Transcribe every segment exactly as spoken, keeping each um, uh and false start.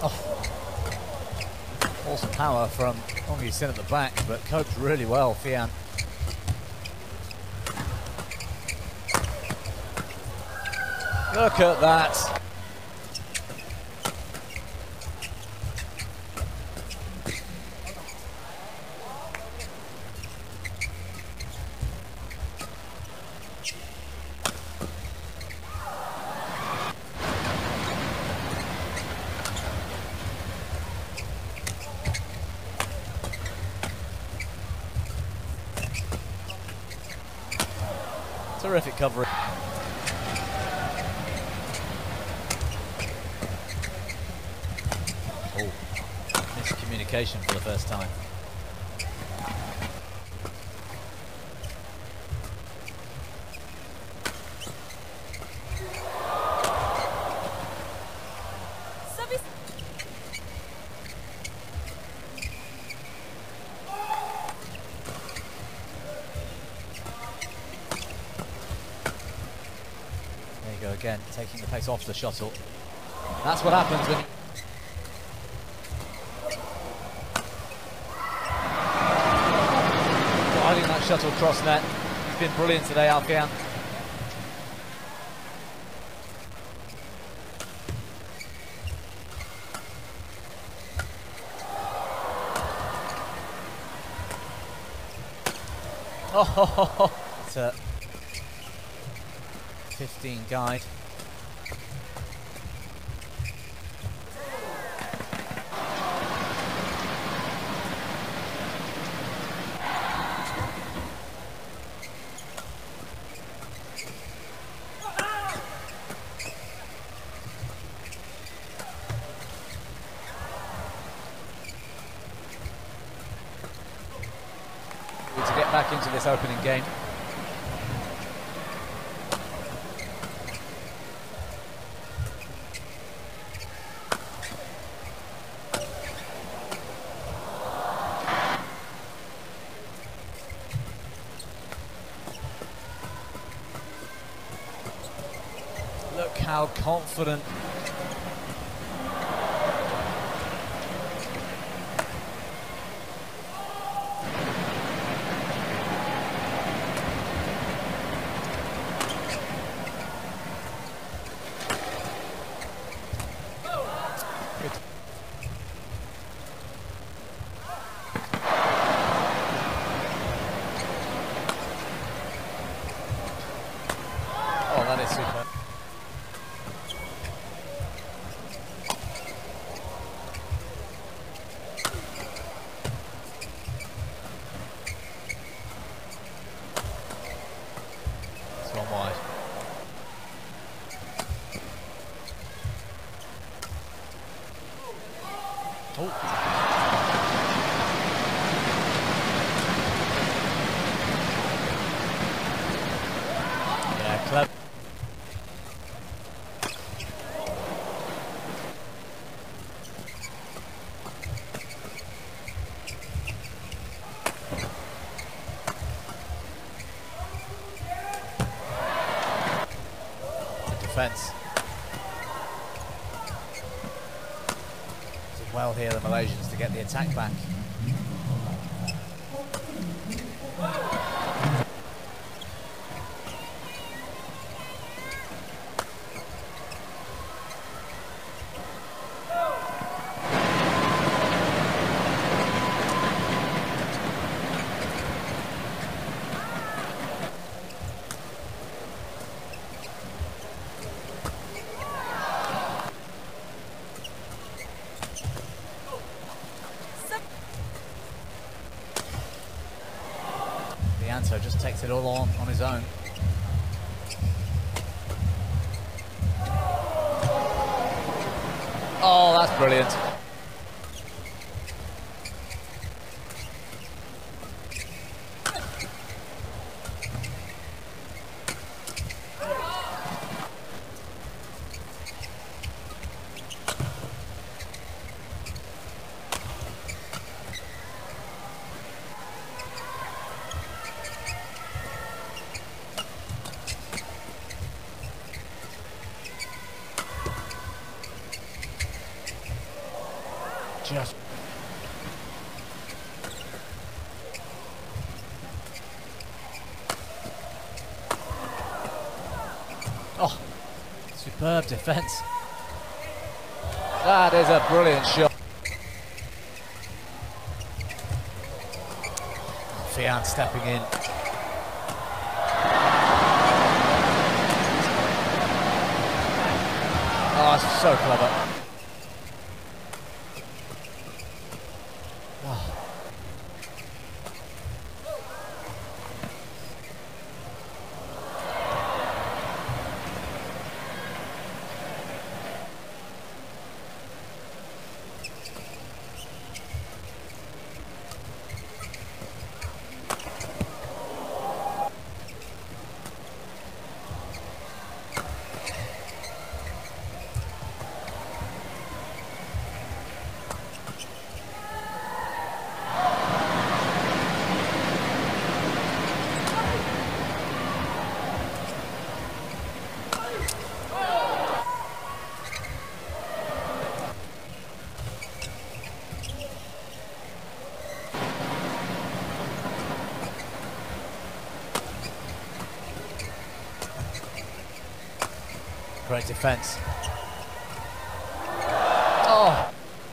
Oh. Awesome power from Ong Sin at the back, but coped really well, Fian. Look at that. Terrific coverage. Oh, miscommunication for the first time. Again, taking the pace off the shuttle. That's what happens when you driving that shuttle cross net. He's been brilliant today, Alfian. Oh, it's a fifteen guide. To get back into this opening game. Look how confident Oh, that is super. It's one wide. Oh. Yeah, clever. Defence. Did well here, the Malaysians, to get the attack back. Anto just takes it all on on his own. Oh, that's brilliant. Just oh, superb defence. That is a brilliant shot. Fian stepping in. Oh, it's so clever. Oh. Great defence. Oh.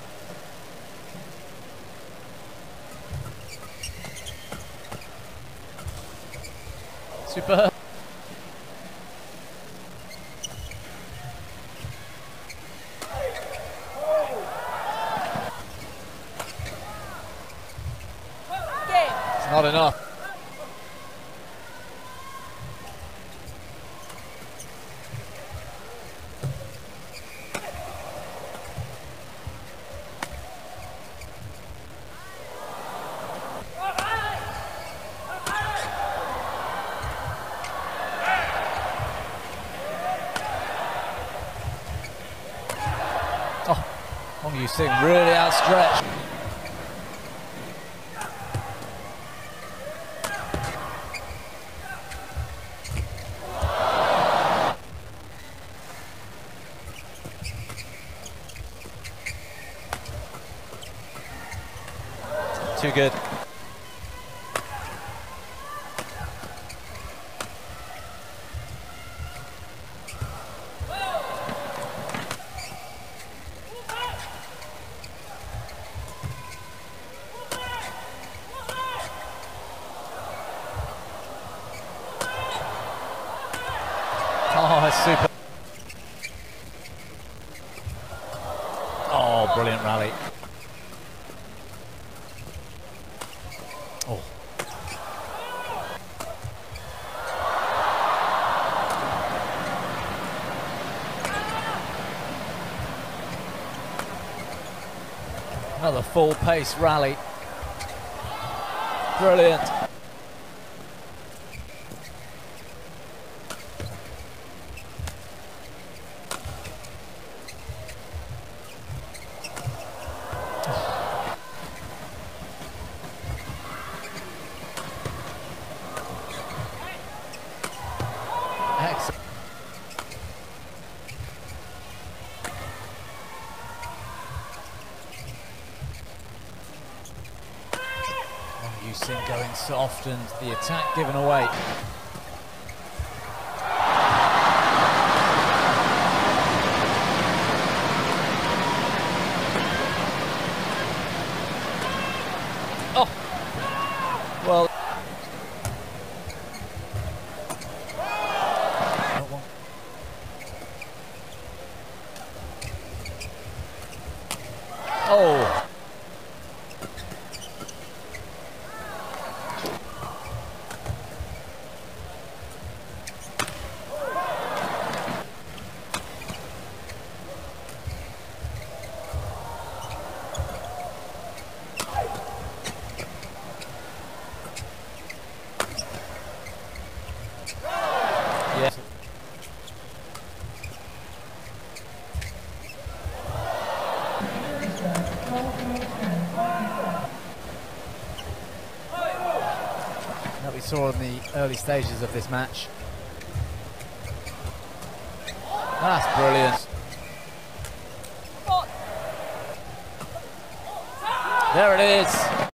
Superb. It's not enough. Oh, Hong Yu-sing really outstretched. Too good. Oh, it's super. Oh, brilliant rally. Oh. Another full pace rally. Brilliant. Excellent. Hong Yu-sing going soft and the attack given away. Oh, well. Oh. Yes. That we saw in the early stages of this match. That's brilliant. There it is.